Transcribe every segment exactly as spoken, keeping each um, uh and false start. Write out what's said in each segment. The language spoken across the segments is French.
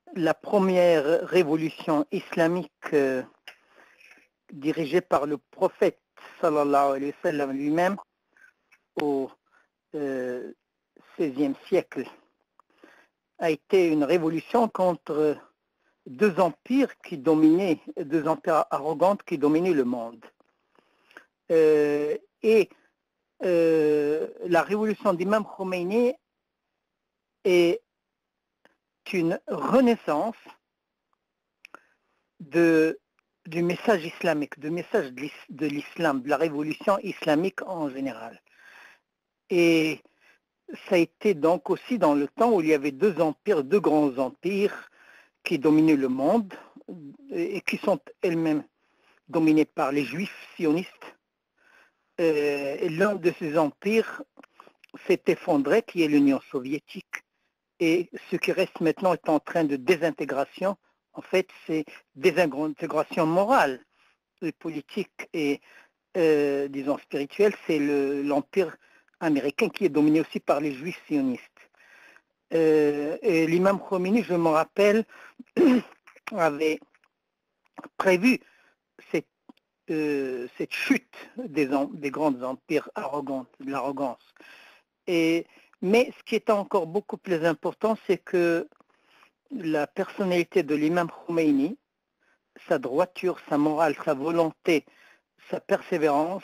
la première révolution islamique euh, dirigée par le prophète sallallahu alayhi wa sallam lui-même au euh, seizième siècle a été une révolution contre deux empires qui dominaient, deux empires arrogants qui dominaient le monde. Euh, et euh, la révolution d'Imam Khomeini est une renaissance de, du message islamique, du message de l'islam, de la révolution islamique en général. Et ça a été donc aussi dans le temps où il y avait deux empires, deux grands empires qui dominaient le monde et qui sont elles-mêmes dominés par les juifs sionistes. Euh, L'un de ces empires s'est effondré, qui est l'Union soviétique. Et ce qui reste maintenant est en train de désintégration. En fait, c'est désintégration morale et politique et, euh, disons, spirituelle. C'est l'empire américain qui est dominé aussi par les juifs sionistes. Euh, et l'imam Khomeini, je me rappelle, avait prévu cette, euh, cette chute des, des grands empires arrogants, de l'arrogance. Et Mais ce qui est encore beaucoup plus important, c'est que la personnalité de l'imam Khomeini, sa droiture, sa morale, sa volonté, sa persévérance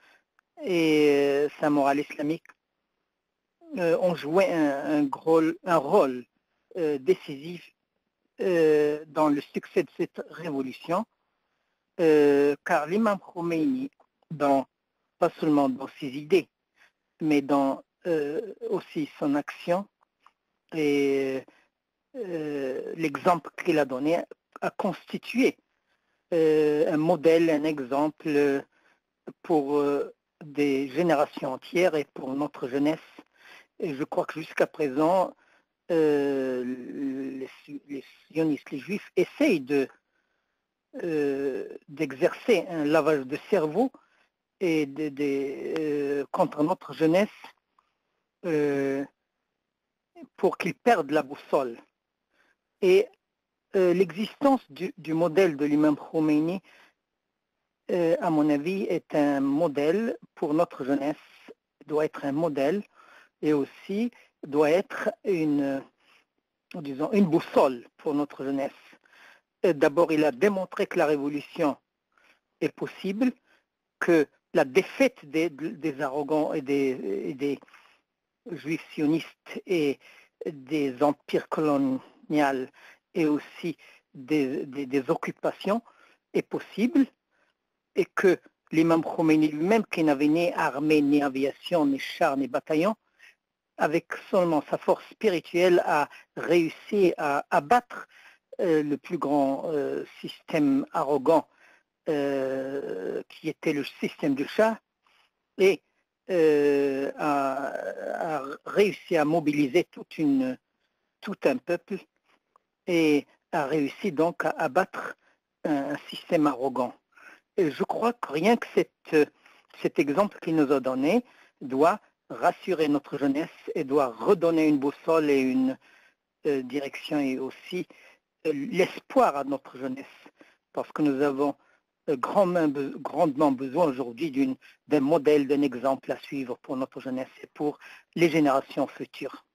et sa morale islamique euh, ont joué un, un, gros, un rôle euh, décisif euh, dans le succès de cette révolution, euh, car l'imam Khomeini, dans, pas seulement dans ses idées, mais dans euh, aussi son action et euh, l'exemple qu'il a donné a constitué euh, un modèle, un exemple pour euh, des générations entières et pour notre jeunesse. Et je crois que jusqu'à présent, euh, les, les sionistes, les juifs essayent de, euh, d'exercer un lavage de cerveau et de, de, euh, contre notre jeunesse euh, pour qu'ils perdent la boussole. Et euh, l'existence du, du modèle de l'imam Khomeini, euh, à mon avis, est un modèle pour notre jeunesse, doit être un modèle et aussi doit être une, disons, une boussole pour notre jeunesse. D'abord, il a démontré que la révolution est possible, que la défaite des, des arrogants et des, et des juifs sionistes et des empires coloniaux et aussi des, des, des occupations est possible, et que l'imam Khomeini lui-même, qui n'avait ni armée, ni aviation, ni chars, ni bataillons, avec seulement sa force spirituelle, a réussi à abattre euh, le plus grand euh, système arrogant euh, qui était le système du Shah, et euh, a, a réussi à mobiliser toute une, tout un peuple et a réussi donc à abattre un, un système arrogant. Et je crois que rien que cette, cet exemple qu'il nous a donné doit rassurer notre jeunesse et doit redonner une boussole et une euh, direction et aussi euh, l'espoir à notre jeunesse, parce que nous avons euh, grandement, grandement besoin aujourd'hui d'un modèle, d'un exemple à suivre pour notre jeunesse et pour les générations futures.